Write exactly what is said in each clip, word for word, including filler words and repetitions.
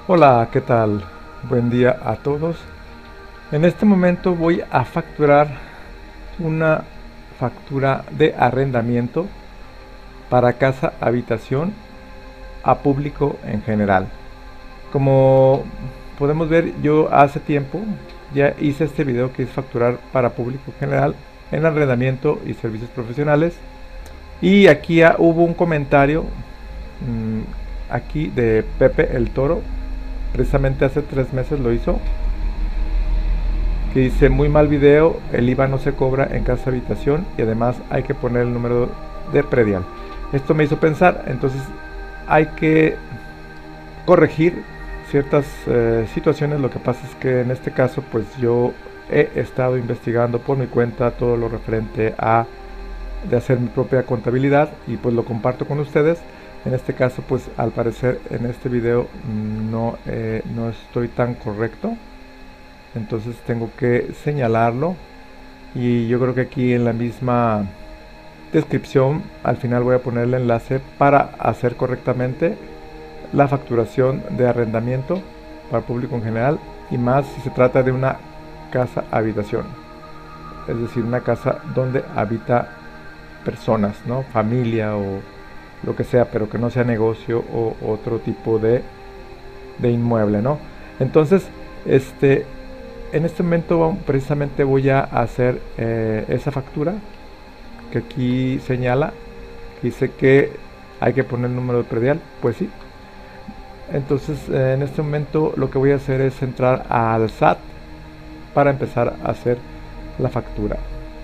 Hola, ¿qué tal? Buen día a todos. En este momento voy a facturar una factura de arrendamiento para casa habitación a público en general. Como podemos ver, yo hace tiempo ya hice este video que es facturar para público en general en arrendamiento y servicios profesionales. Y aquí ah, hubo un comentario mmm, aquí de Pepe el Toro, precisamente hace tres meses lo hizo, que dice: muy mal video, el I V A no se cobra en casa habitación y además hay que poner el número de predial. Esto me hizo pensar, entonces hay que corregir ciertas eh, situaciones. Lo que pasa es que en este caso pues yo he estado investigando por mi cuenta todo lo referente a de hacer mi propia contabilidad y pues lo comparto con ustedes. En este caso pues al parecer en este video no, eh, no estoy tan correcto, entonces tengo que señalarlo y yo creo que aquí en la misma descripción al final voy a poner el enlace para hacer correctamente la facturación de arrendamiento para público en general, y más si se trata de una casa habitación, es decir, una casa donde habita personas, ¿no? Familia o lo que sea, pero que no sea negocio o otro tipo de, de inmueble, ¿no? Entonces, este, en este momento precisamente voy a hacer eh, esa factura que aquí señala, que dice que hay que poner el número de predial, pues sí. Entonces eh, en este momento lo que voy a hacer es entrar al S A T para empezar a hacer la factura.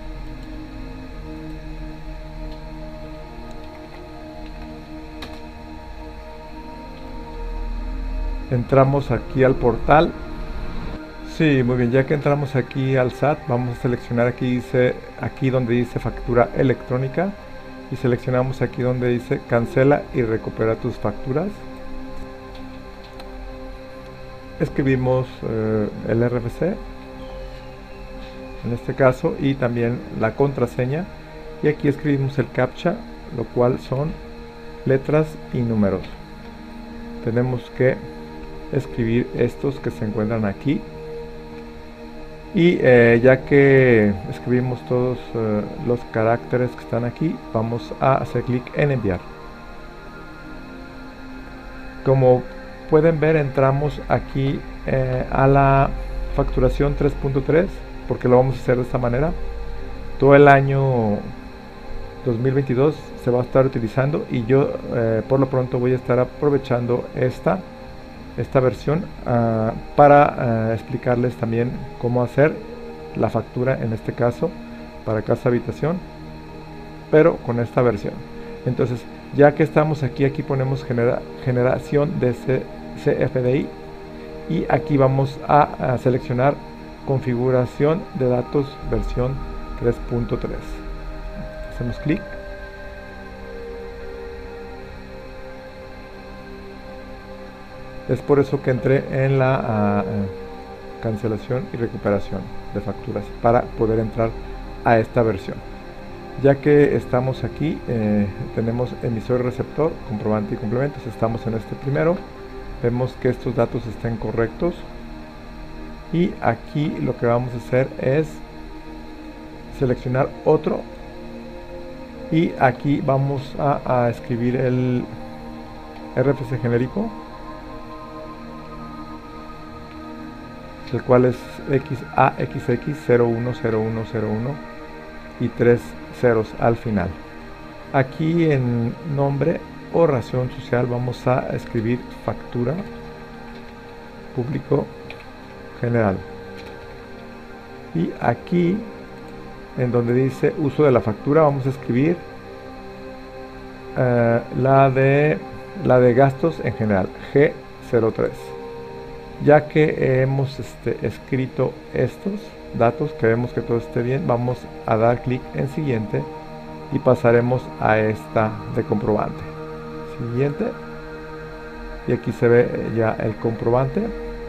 Entramos aquí al portal. Sí, muy bien, ya que entramos aquí al S A T, vamos a seleccionar aquí, dice, aquí donde dice factura electrónica, y seleccionamos aquí donde dice cancela y recupera tus facturas. Escribimos eh, el R F C en este caso y también la contraseña, y aquí escribimos el captcha, lo cual son letras y números. Tenemos que escribir estos que se encuentran aquí. Y eh, ya que escribimos todos eh, los caracteres que están aquí, vamos a hacer clic en enviar. Como pueden ver, entramos aquí eh, a la facturación tres punto tres, porque lo vamos a hacer de esta manera. Todo el año dos mil veintidós se va a estar utilizando, y yo eh, por lo pronto voy a estar aprovechando esta esta versión uh, para uh, explicarles también cómo hacer la factura, en este caso para casa habitación, pero con esta versión. Entonces, ya que estamos aquí, aquí ponemos genera, generación de C F D I, y aquí vamos a, a seleccionar configuración de datos versión tres punto tres. Hacemos clic. Es por eso que entré en la uh, cancelación y recuperación de facturas para poder entrar a esta versión. Ya que estamos aquí, eh, tenemos emisor y receptor, comprobante y complementos. Estamos en este primero. Vemos que estos datos están correctos. Y aquí lo que vamos a hacer es seleccionar otro. Y aquí vamos a, a escribir el R F C genérico, el cual es X A X X cero uno cero uno cero uno y tres ceros al final. Aquí en nombre o razón social vamos a escribir factura público general, y aquí en donde dice uso de la factura vamos a escribir uh, la de la de gastos en general, G cero tres. Ya que hemos este, escrito estos datos, que vemos que todo esté bien, vamos a dar clic en siguiente y pasaremos a esta de comprobante. Siguiente, y aquí se ve ya el comprobante.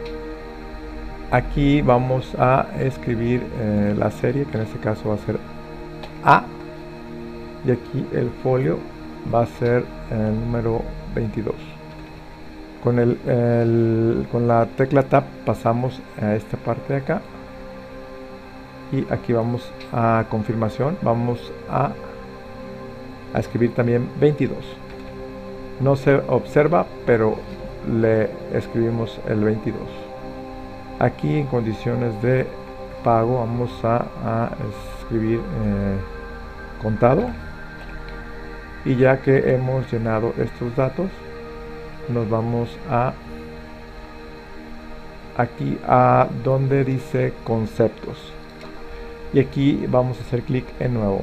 Aquí vamos a escribir eh, la serie, que en este caso va a ser A, y aquí el folio va a ser el número veintidós. Con, el, el, con la tecla Tab pasamos a esta parte de acá. Y aquí vamos a confirmación. Vamos a, a escribir también veintidós. No se observa, pero le escribimos el veintidós. Aquí en condiciones de pago vamos a, a escribir eh, contado. Y ya que hemos llenado estos datos, nos vamos a aquí a donde dice conceptos. Y aquí vamos a hacer clic en nuevo.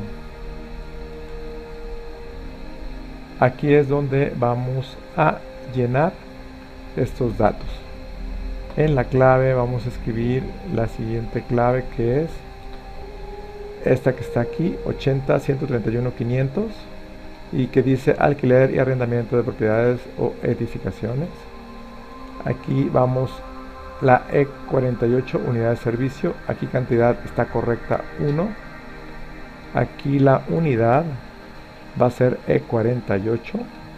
Aquí es donde vamos a llenar estos datos. En la clave vamos a escribir la siguiente clave, que es esta que está aquí, ochenta, ciento treinta y uno, quinientos, y que dice alquiler y arrendamiento de propiedades o edificaciones. Aquí vamos la E cuarenta y ocho, unidad de servicio. Aquí cantidad está correcta, uno. Aquí la unidad va a ser E cuarenta y ocho,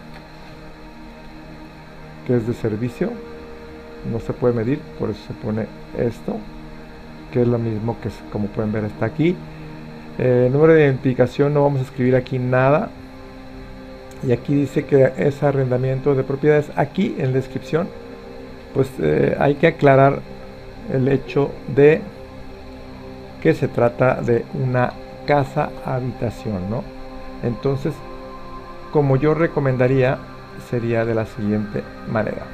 que es de servicio. No se puede medir, por eso se pone esto, que es lo mismo que, como pueden ver, está aquí. Eh, número de identificación, no vamos a escribir aquí nada. Y aquí dice que es arrendamiento de propiedades. Aquí en la descripción, pues eh, hay que aclarar el hecho de que se trata de una casa habitación, ¿no? Entonces, como yo recomendaría, sería de la siguiente manera.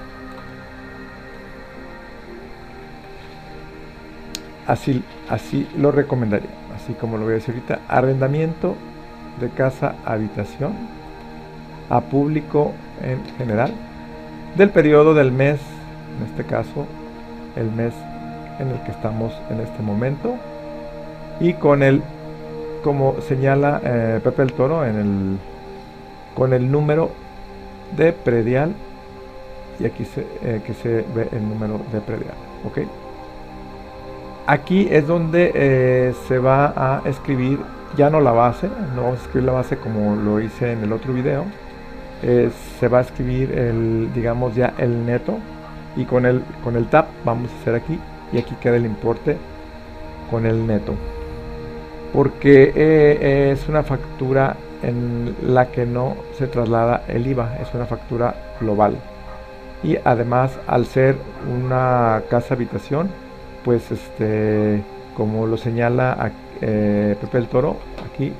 Así, así lo recomendaría, así como lo voy a decir ahorita: arrendamiento de casa habitación a público en general, del periodo del mes, en este caso el mes en el que estamos en este momento, y con el, como señala eh, Pepe el Toro, en el, con el número de predial, y aquí se, eh, que se ve el número de predial. ¿Ok? Aquí es donde eh, se va a escribir ya no la base, no vamos a escribir la base como lo hice en el otro video. Eh, se va a escribir el, digamos, ya el neto, y con el, con el tab vamos a hacer aquí, y aquí queda el importe con el neto, porque eh, es una factura en la que no se traslada el I V A, es una factura global. Y además, al ser una casa habitación, pues este, como lo señala eh, Pepe el Toro, aquí,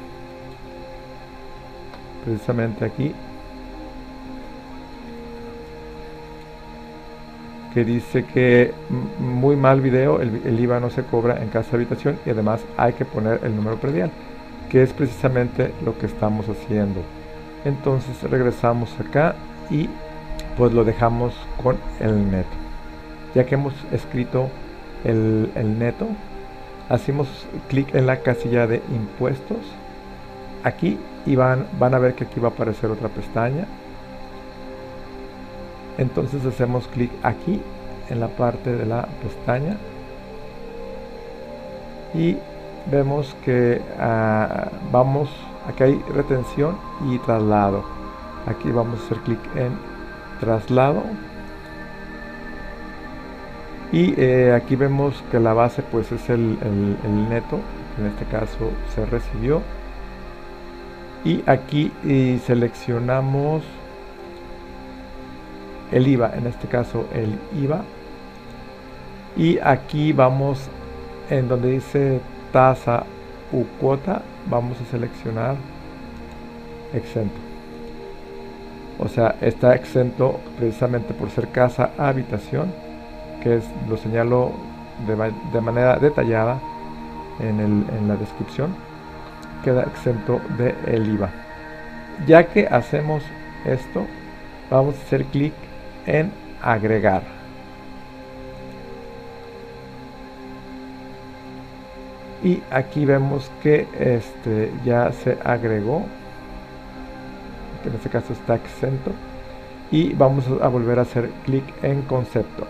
precisamente aquí, que dice que muy mal video, el, el I V A no se cobra en casa habitación, y además hay que poner el número predial, que es precisamente lo que estamos haciendo. Entonces regresamos acá y pues lo dejamos con el neto. Ya que hemos escrito el, el neto, hacemos clic en la casilla de impuestos aquí, y van, van a ver que aquí va a aparecer otra pestaña. Entonces hacemos clic aquí en la parte de la pestaña y vemos que uh, vamos, aquí hay retención y traslado. Aquí vamos a hacer clic en traslado, y eh, aquí vemos que la base pues es el, el, el neto, en este caso se recibió, y aquí y seleccionamos el I V A, en este caso el I V A, y aquí vamos en donde dice tasa u cuota, vamos a seleccionar exento. O sea, está exento precisamente por ser casa habitación, que es, lo señalo de, de manera detallada en, el, en la descripción, queda exento del I V A. Ya que hacemos esto, vamos a hacer clic en agregar. Y aquí vemos que este ya se agregó, que en este caso está exento, y vamos a volver a hacer clic en concepto.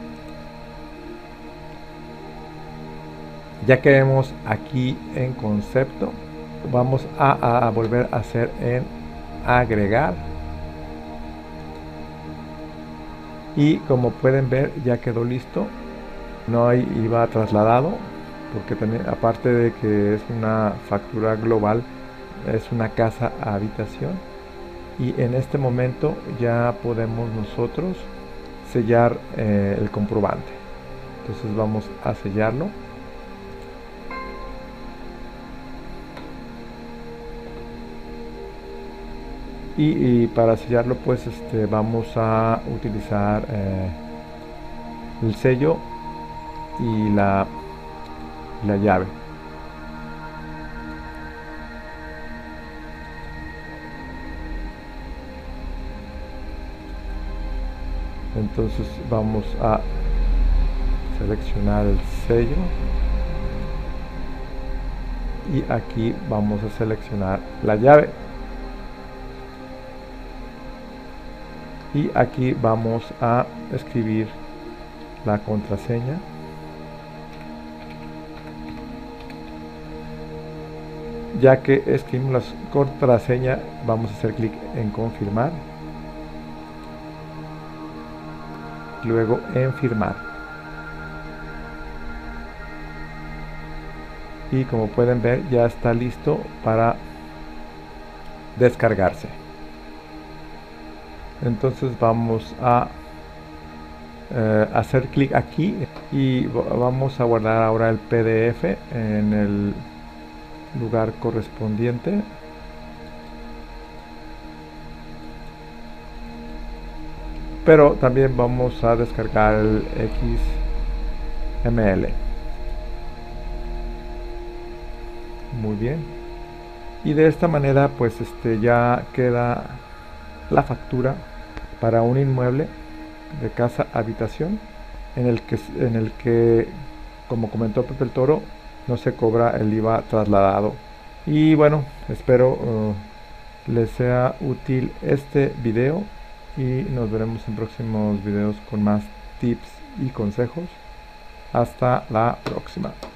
Ya que vemos aquí en concepto, vamos a, a volver a hacer en agregar. Y como pueden ver, ya quedó listo. No hay I V A trasladado, porque también, aparte de que es una factura global, es una casa a habitación. Y en este momento ya podemos nosotros sellar eh, el comprobante. Entonces vamos a sellarlo. Y, y para sellarlo, pues este, vamos a utilizar eh, el sello y la, la llave. Entonces vamos a seleccionar el sello y aquí vamos a seleccionar la llave y aquí vamos a escribir la contraseña. Ya que escribimos la contraseña, vamos a hacer clic en confirmar, luego en firmar. Y como pueden ver, ya está listo para descargarse. Entonces vamos a eh, hacer clic aquí y vamos a guardar ahora el P D F en el lugar correspondiente. Pero también vamos a descargar el X M L. Muy bien. Y de esta manera pues este ya queda la factura para un inmueble de casa habitación en el que en el que como comentó Pepe el Toro, no se cobra el I V A trasladado. Y bueno, espero uh, les sea útil este video y nos veremos en próximos videos con más tips y consejos. Hasta la próxima.